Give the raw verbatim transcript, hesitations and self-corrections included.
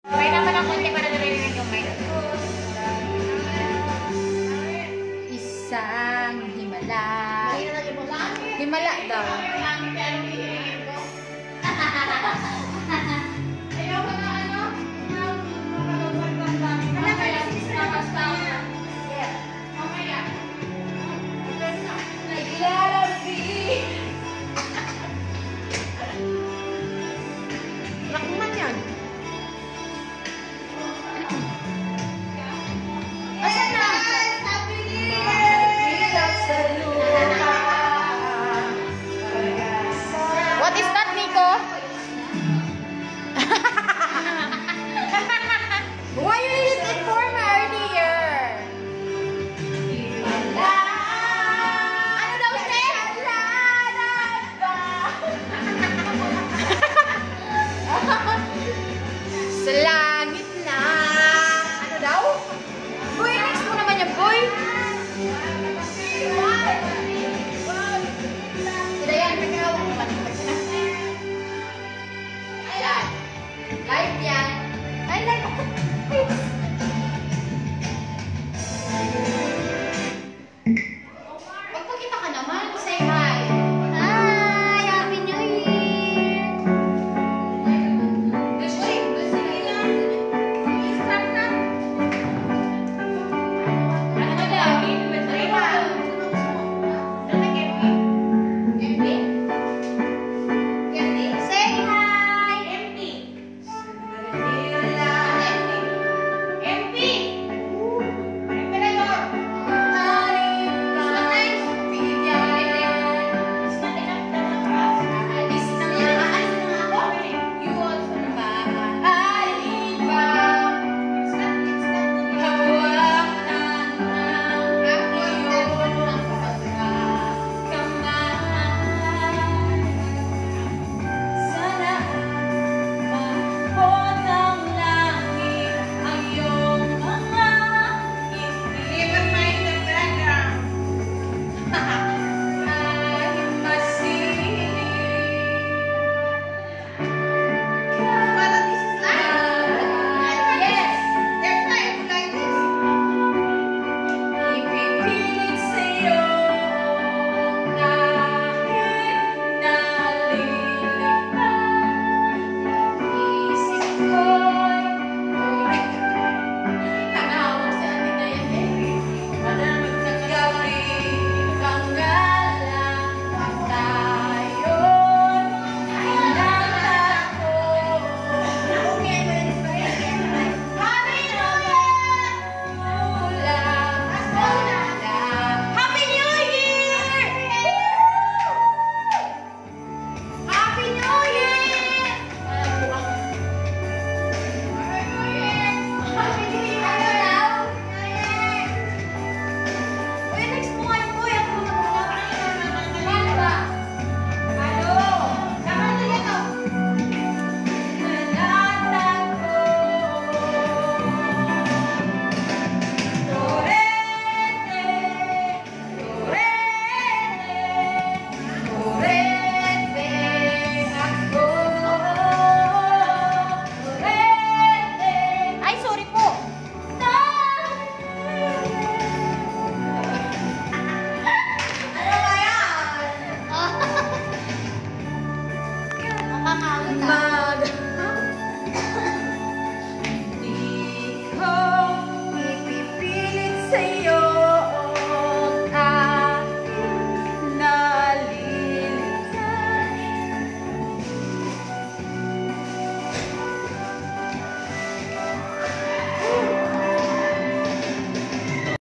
Kaya naman ang konti para narinig yung mic. Isang himala. Himala daw. Ayoko na ano? Ano kaya sister basta? Mamaya. Naglalabi. Rakman yan. Asan na? What is that, Nico? Why you didn't inform me earlier? Ano daw, Steph? Sa langit na. Ano daw? Boy, next mo naman yan, boy. Hindi yan, nagkawag mo ba? Ayan. Live yan. Ay, live ako. Magpakita ka naman. Say hi. Hi! Happy New Year! Uy, gusto nila. I-start na. Ano na lang? Try na. Ano na M P? M P? M P? Say hi! M P. M P. Emperador. Ay, sorry po. Mag Di ko ipipilit sa'yo